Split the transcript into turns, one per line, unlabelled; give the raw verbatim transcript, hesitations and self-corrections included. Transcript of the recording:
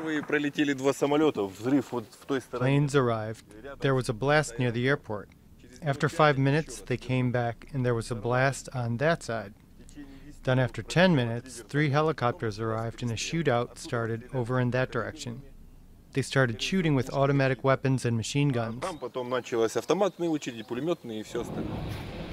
Planes arrived. There was a blast near the airport. After five minutes, they came back, and there was a blast on that side. Then after ten minutes, three helicopters arrived, and a shootout started over in that direction. They started shooting with automatic weapons and machine guns.
Потом началась автоматные очереди, пулеметные и все остальное.